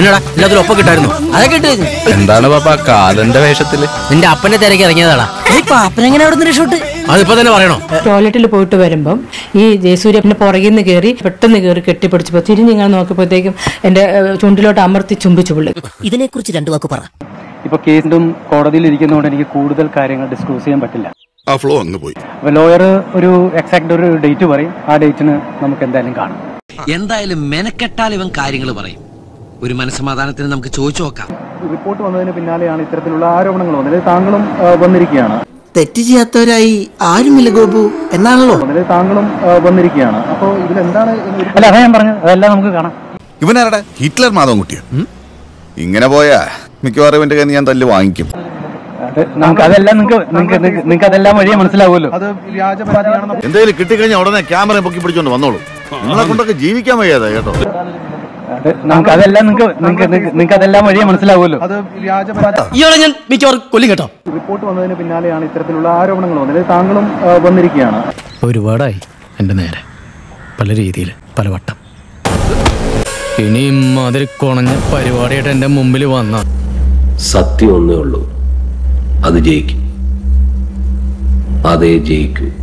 എന്നടാ എല്ലാത്തിലും ഒപ്പം കിട്ടായിരുന്നു. അതൊക്കെ കിട്ടും. എന്താണ് പാപ്പ കാലന്റെ വേഷത്തില്? നിന്റെ അപ്പനെ തിരക്കി ഇറങ്ങിയതാടാ. അപ്പനെങ്ങനെ അവിടെ നിന്ന് രക്ഷോട്ട്? അതിപ്പോ തന്നെ പറയണോ? ടോയ്ലറ്റിൽ പോയിട്ട് വരുമ്പം ഈ ജയസൂര്യന്റെ പുറകിൽ നിന്ന് കയറി പെട്ടെന്ന് കയറി കെട്ടിപ്പിടിച്ചപ്പോ തിരിഞ്ഞിങ്ങനെ നോക്കിയപ്പോഴത്തേക്കും എന്റെ ചുണ്ടിലോട്ട് അമർത്തി ചുംബിച്ചു പുള്ളി. ഇതിനെക്കുറിച്ച് രണ്ടു വാക്ക് പറ. ഇപ്പൊ കേസും കോടതിയിൽ ഇരിക്കുന്നതുകൊണ്ട് എനിക്ക് കൂടുതൽ കാര്യങ്ങൾ ഡിസ്ക്ലോസ് ചെയ്യാൻ പറ്റില്ല. ആ ഫ്ലോ അങ്ങ് പോയി. അപ്പൊ ലോയർ ഒരു എക്സാക്ട് ഒരു ഡേറ്റ് പറയും. ആ ഡേറ്റിന് നമുക്ക് എന്തായാലും കാണാം. എന്തായാലും മെനക്കെട്ടാൽ ഇവൻ കാര്യങ്ങൾ പറയും. ഒരു മനസ്സമാധാനത്തിന് നമുക്ക് ചോദിച്ചു നോക്കാം. റിപ്പോർട്ട് വന്നതിന് പിന്നാലെയാണ് ഇത്തരത്തിലുള്ള ആരോപണങ്ങൾ വന്നത്. താങ്കളും വന്നിരിക്കുകയാണ്. തെറ്റ് ചെയ്യാത്തവരായി ആരുമില്ല ഗോപു എന്നാണല്ലോ. താങ്കളും വന്നിരിക്കുകയാണ്. അപ്പൊ ഇതിലെന്താണ്? അല്ല, അതാ ഞാൻ പറഞ്ഞത്. അതെല്ലാം നമുക്ക് കാണാം. ഇവനാരടെ ഹിറ്റ്ലർ മാധവൻകുട്ടിയോ? ഇങ്ങനെ പോയാ മിക്കവാറും ഇവന്റെ കയ്യിൽ ഞാൻ തല്ല് വാങ്ങിക്കും. അതെല്ലാം നിങ്ങൾക്ക് അതെല്ലാം വഴിയെ മനസ്സിലാവുമല്ലോ. എന്തെങ്കിലും കിട്ടിക്കഴിഞ്ഞാൽ ഉടനെ ക്യാമറ പൊക്കി പിടിച്ചോണ്ട് വന്നോളൂ. നിങ്ങളെ കൊണ്ടൊക്കെ ജീവിക്കാൻ വയ്യാതാ കേട്ടോ. അതെല്ലാം നിങ്ങൾക്ക് അതെല്ലാം വഴിയെ മനസ്സിലാവുമല്ലോ. ഇയാളെ ഞാൻ മിക്കവാറും കൊല്ലും കേട്ടോ. റിപ്പോർട്ട് വന്നതിന് പിന്നാലെയാണ് ഇത്തരത്തിലുള്ള ആരോപണങ്ങൾ വന്നത്. താങ്കളും വന്നിരിക്കുകയാണ്. ഒരുപാടായി എന്റെ നേരെ പല രീതിയിൽ പല വട്ടം. ഇനിയും അതിൽ കുണഞ്ഞ പരിപാടിയായിട്ട് എന്റെ മുമ്പിൽ വന്ന സത്യം ഒന്നേ ഉള്ളൂ, അത് ജയിക്കും. അതേ ജയിക്കൂ.